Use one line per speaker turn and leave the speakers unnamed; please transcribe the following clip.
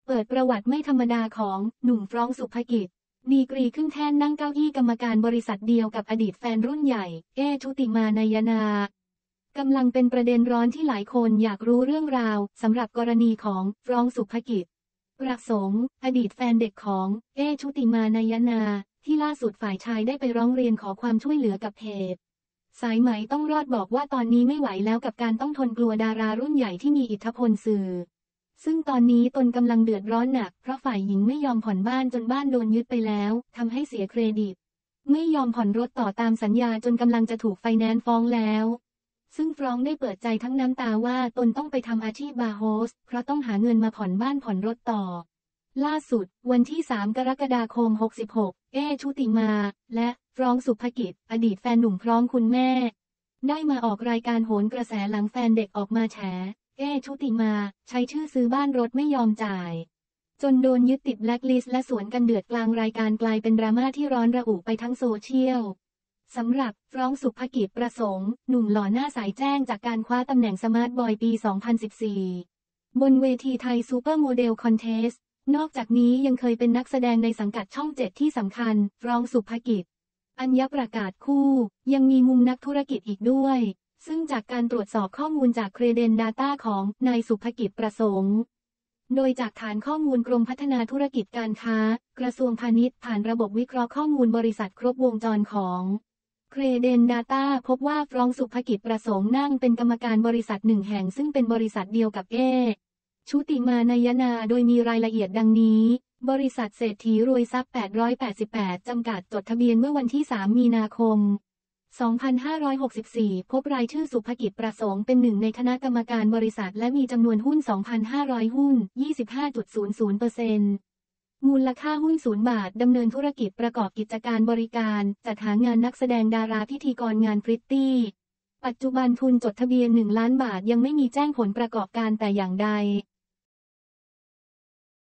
เปิดประวัติไม่ธรรมดาของหนุ่มฟรองก์ สุภกิจดีกรีขึ้นแท่นนั่งเก้าอี้กรรมการบริษัทเดียวกับอดีตแฟนรุ่นใหญ่ชุติมานายนากำลังเป็นประเด็นร้อนที่หลายคนอยากรู้เรื่องราวสำหรับกรณีของฟรองก์ สุภกิจประสงค์อดีตแฟนเด็กของชุติมานายนาที่ล่าสุดฝ่ายชายได้ไปร้องเรียนขอความช่วยเหลือกับเพจสายไหมต้องรอดบอกว่าตอนนี้ไม่ไหวแล้วกับการต้องทนกลัวดารารุ่นใหญ่ที่มีอิทธิพลสื่อซึ่งตอนนี้ตนกำลังเดือดร้อนหนักเพราะฝ่ายหญิงไม่ยอมผ่อนบ้านจนบ้านโดนยึดไปแล้วทำให้เสียเครดิตไม่ยอมผ่อนรถต่อตามสัญญาจนกำลังจะถูกไฟแนนซ์ฟ้องแล้วซึ่งฟรองก์ได้เปิดใจทั้งน้ำตาว่าตนต้องไปทำอาชีพบาร์โฮสเพราะต้องหาเงินมาผ่อนบ้านผ่อนรถต่อล่าสุดวันที่ 3 กรกฎาคม 66ชุติมาและฟรองก์ สุภกิจอดีตแฟนหนุ่มพร้อมคุณแม่ได้มาออกรายการโหนกระแสหลังแฟนเด็กออกมาแฉชุติมาใช้ชื่อซื้อบ้านรถไม่ยอมจ่ายจนโดนยึดติดแบล็คลิสต์และสวนกันเดือดกลางรายการกลายเป็นดราม่าที่ร้อนระอุไปทั้งโซเชียลสำหรับฟรองก์ สุภกิจประสงค์หนุ่มหล่อหน้าใสแจ้งจากการคว้าตำแหน่งสมาร์ทบอยปี 2014 บนเวทีไทยซูเปอร์โมเดลคอนเทสต์นอกจากนี้ยังเคยเป็นนักแสดงในสังกัดช่อง 7ที่สำคัญฟรองก์ สุภกิจอัญญประกาศคู่ยังมีมุมนักธุรกิจอีกด้วยซึ่งจากการตรวจสอบข้อมูลจากเครเดน Data ของนายสุภกิจประสงค์โดยจากฐานข้อมูลกรมพัฒนาธุรกิจการค้ากระทรวงพาณิชย์ผ่านระบบวิเคราะห์ข้อมูลบริษัทครบวงจรของเครเดน Data พบว่าฟรองก์ สุภกิจประสงค์นั่งเป็นกรรมการบริษัทหนึ่งแห่งซึ่งเป็นบริษัทเดียวกับชุติมานายนาโดยมีรายละเอียดดังนี้บริษัทเศรษฐีรวยทรัพย์888จำกัดจดทะเบียนเมื่อวันที่ 3 มีนาคม 2564 พบรายชื่อสุภกิจประสงค์เป็นหนึ่งในคณะกรรมการบริษัทและมีจำนวนหุ้น 2,500 หุ้น 25.00%มูลค่าหุ้น0 บาทดำเนินธุรกิจประกอบกิจการบริการจัดหางานนักแสดงดาราพิธีกรงานพริตตี้ปัจจุบันทุนจดทะเบียน1 ล้านบาทยังไม่มีแจ้งผลประกอบการแต่อย่างใด